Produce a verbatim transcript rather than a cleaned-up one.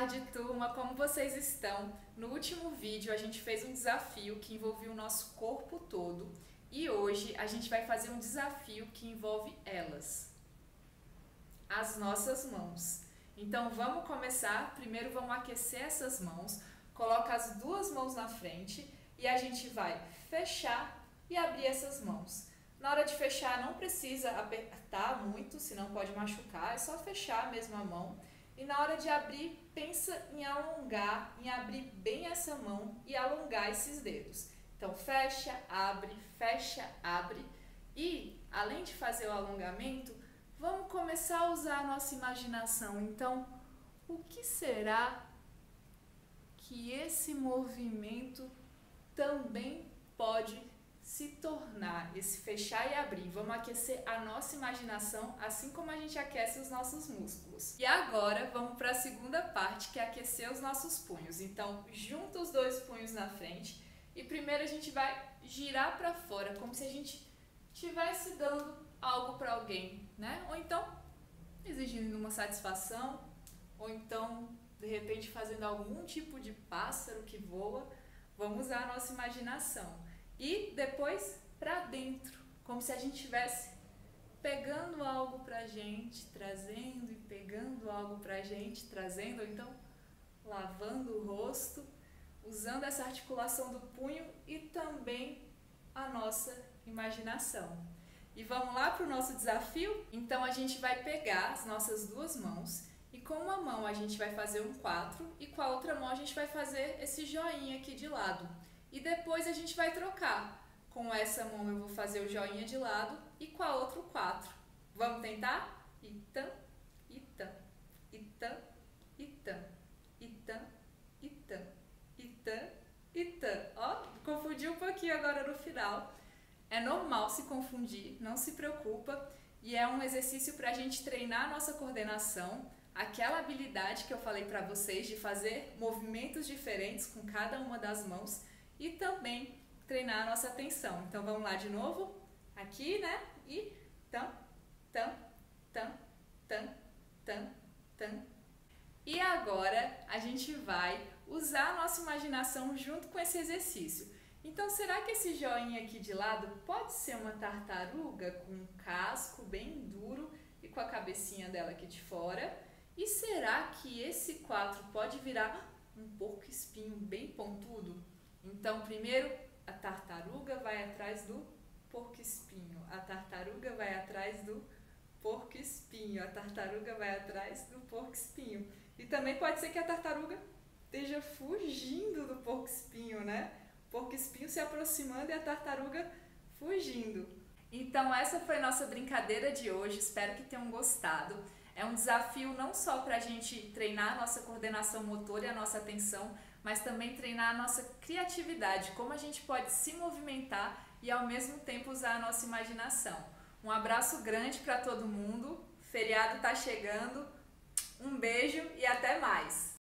tarde, turma! Como vocês estão? No último vídeo a gente fez um desafio que envolvia o nosso corpo todo e hoje a gente vai fazer um desafio que envolve elas, as nossas mãos. Então vamos começar. Primeiro vamos aquecer essas mãos, coloca as duas mãos na frente e a gente vai fechar e abrir essas mãos. Na hora de fechar não precisa apertar muito, senão pode machucar, é só fechar mesmo a mão. E na hora de abrir, pensa em alongar, em abrir bem essa mão e alongar esses dedos. Então fecha, abre, fecha, abre. E além de fazer o alongamento, vamos começar a usar a nossa imaginação. Então, o que será que esse movimento também pode se tornar, esse fechar e abrir? Vamos aquecer a nossa imaginação, assim como a gente aquece os nossos músculos. E agora vamos para a segunda parte, que é aquecer os nossos punhos. Então, junta os dois punhos na frente e primeiro a gente vai girar para fora, como se a gente estivesse dando algo para alguém, né? Ou então exigindo uma satisfação, ou então de repente fazendo algum tipo de pássaro que voa. Vamos usar a nossa imaginação. E depois para dentro, como se a gente estivesse pegando algo pra gente, trazendo e pegando algo pra gente, trazendo, ou então lavando o rosto, usando essa articulação do punho e também a nossa imaginação. E vamos lá para o nosso desafio? Então a gente vai pegar as nossas duas mãos e com uma mão a gente vai fazer um quatro e com a outra mão a gente vai fazer esse joinha aqui de lado. E depois a gente vai trocar. Com essa mão eu vou fazer o joinha de lado e com a outra o quatro. Vamos tentar? Itã, itã, itã, itã, itã, itã, itã, itã. Ó, confundi um pouquinho agora no final. É normal se confundir, não se preocupa. E é um exercício para a gente treinar a nossa coordenação, aquela habilidade que eu falei para vocês de fazer movimentos diferentes com cada uma das mãos. E também treinar a nossa atenção. Então vamos lá de novo, aqui, né? E tam, tam, tam, tam, tam, tam. E agora a gente vai usar a nossa imaginação junto com esse exercício. Então será que esse joinha aqui de lado pode ser uma tartaruga com um casco bem duro e com a cabecinha dela aqui de fora? E será que esse quatro pode virar um porco-espinho bem pontudo? Então, primeiro, a tartaruga vai atrás do porco-espinho. A tartaruga vai atrás do porco-espinho. A tartaruga vai atrás do porco-espinho. E também pode ser que a tartaruga esteja fugindo do porco-espinho, né? O porco-espinho se aproximando e a tartaruga fugindo. Então, essa foi nossa brincadeira de hoje. Espero que tenham gostado. É um desafio não só para a gente treinar a nossa coordenação motora e a nossa atenção, mas também treinar a nossa criatividade, como a gente pode se movimentar e ao mesmo tempo usar a nossa imaginação. Um abraço grande para todo mundo, feriado está chegando, um beijo e até mais!